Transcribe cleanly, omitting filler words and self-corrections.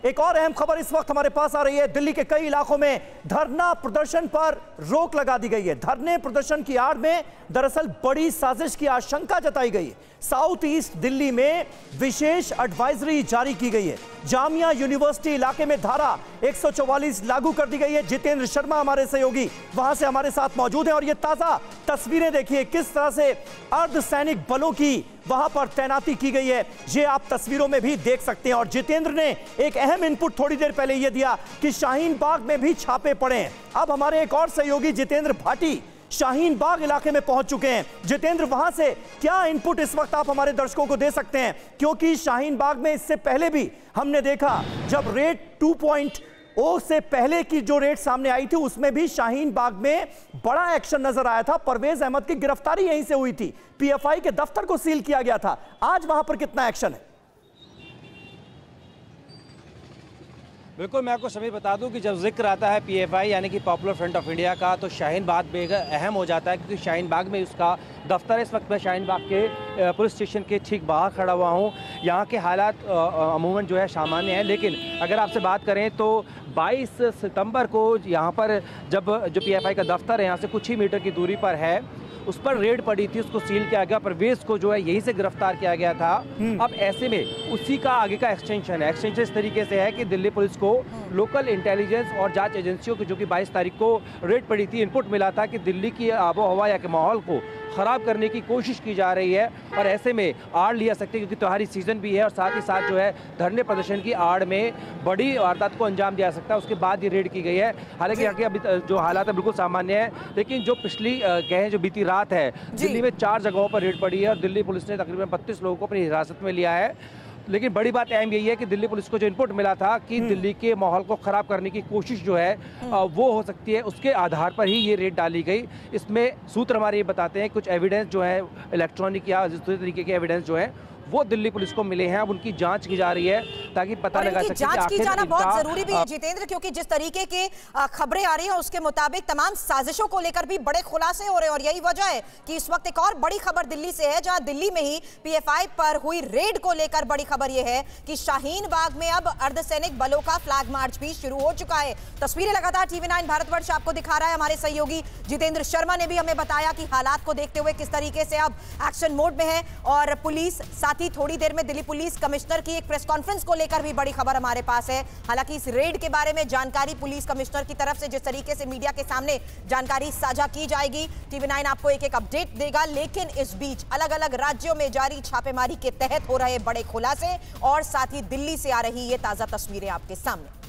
एक और अहम खबर इस वक्त हमारे पास आ रही है। दिल्ली के कई इलाकों में धरना प्रदर्शन पर रोक लगा दी गई है। धरने प्रदर्शन की आड़ में दरअसल बड़ी साजिश की आशंका जताई गई है। साउथ ईस्ट दिल्ली में विशेष एडवाइजरी जारी की गई है। जामिया यूनिवर्सिटी इलाके में धारा 144 लागू कर दी गई है। जितेंद्र शर्मा हमारे सहयोगी वहां से हमारे साथ मौजूद हैं और ये ताजा तस्वीरें देखिए किस तरह से अर्धसैनिक बलों की वहां पर तैनाती की गई है, ये आप तस्वीरों में भी देख सकते हैं। और जितेंद्र ने एक अहम इनपुट थोड़ी देर पहले यह दिया कि शाहीन बाग में भी छापे पड़े हैं। अब हमारे एक और सहयोगी जितेंद्र भाटी शाहीन बाग इलाके में पहुंच चुके हैं। जितेंद्र, वहां से क्या इनपुट इस वक्त आप हमारे दर्शकों को दे सकते हैं, क्योंकि शाहीन बाग में इससे पहले भी हमने देखा जब रेड 2.0 से पहले की जो रेड सामने आई थी उसमें भी शाहीन बाग में बड़ा एक्शन नजर आया था। परवेज अहमद की गिरफ्तारी यहीं से हुई थी, पीएफआई के दफ्तर को सील किया गया था। आज वहां पर कितना एक्शन है? बिल्कुल, मैं आपको सभी बता दूं कि जब जिक्र आता है पीएफआई यानी कि पॉपुलर फ्रंट ऑफ इंडिया का, तो शाहीन बाग भी अहम हो जाता है, क्योंकि शाहीन बाग में उसका दफ्तर है। इस वक्त मैं शाहीन बाग के पुलिस स्टेशन के ठीक बाहर खड़ा हुआ हूं। यहाँ के हालात अमूमन जो है सामान्य है, लेकिन अगर आपसे बात करें तो 22 सितंबर को यहाँ पर जब जो पीएफआई का दफ्तर है यहाँ से कुछ ही मीटर की दूरी पर है, उस पर रेड पड़ी थी, उसको सील किया गया। परवेज को जो है यहीं से गिरफ्तार किया गया था। अब ऐसे में उसी का आगे का एक्सटेंशन है। एक्सटेंशन इस तरीके से है कि दिल्ली पुलिस को लोकल इंटेलिजेंस और जांच एजेंसियों की, जो कि 22 तारीख को रेड पड़ी थी, इनपुट मिला था कि दिल्ली की आबो हवा या के माहौल को ख़राब करने की कोशिश की जा रही है। और ऐसे में आड़ लिया सकते क्योंकि त्योहारी सीजन भी है, और साथ ही साथ जो है धरने प्रदर्शन की आड़ में बड़ी वारदात को अंजाम दिया सकता है। उसके बाद ये रेड की गई है। हालांकि यहाँ के अभी जो हालात है बिल्कुल सामान्य है, लेकिन जो पिछली कहें जो बीती रात है, दिल्ली में 4 जगहों पर रेड पड़ी है और दिल्ली पुलिस ने तकरीबन 32 लोगों को अपनी हिरासत में लिया है। लेकिन बड़ी बात अहम यही है कि दिल्ली पुलिस को जो इनपुट मिला था कि दिल्ली के माहौल को खराब करने की कोशिश जो है वो हो सकती है, उसके आधार पर ही ये रेड डाली गई। इसमें सूत्र हमारे ये बताते हैं कुछ एविडेंस जो है इलेक्ट्रॉनिक या दूसरे तरीके के एविडेंस जो है वो दिल्ली पुलिस को मिले हैं। अब उनकी जांच की जा रही है ताकि पता लगा सके। जांच की जाना बहुत जरूरी भी है जितेंद्र, क्योंकि जिस तरीके के खबरें आ रही हैं उसके मुताबिक तमाम साजिशों को लेकर भी बड़े खुलासे हो रहे हैं। और यही वजह है कि इस वक्त एक और बड़ी खबर दिल्ली से है, जहां दिल्ली में ही पीएफआई पर हुई रेड को लेकर बड़ी खबर यह है कि शाहीन बाग में अब अर्धसैनिक बलों का फ्लैग मार्च भी शुरू हो चुका है। तस्वीरें लगातार TV9 भारतवर्ष आपको दिखा रहा है। हमारे सहयोगी जितेंद्र शर्मा ने भी हमें बताया कि हालात को देखते हुए किस तरीके से अब एक्शन मोड में है। और पुलिस साथ ही थोड़ी देर में दिल्ली पुलिस कमिश्नर की एक प्रेस कॉन्फ्रेंस को लेकर भी बड़ी खबर हमारे पास है। हालांकि इस रेड के बारे में जानकारी पुलिस कमिश्नर की तरफ से जिस तरीके से मीडिया के सामने जानकारी साझा की जाएगी, TV9 आपको एक एक अपडेट देगा। लेकिन इस बीच अलग अलग राज्यों में जारी छापेमारी के तहत हो रहे बड़े खुलासे और साथ ही दिल्ली से आ रही ये ताजा तस्वीरें आपके सामने।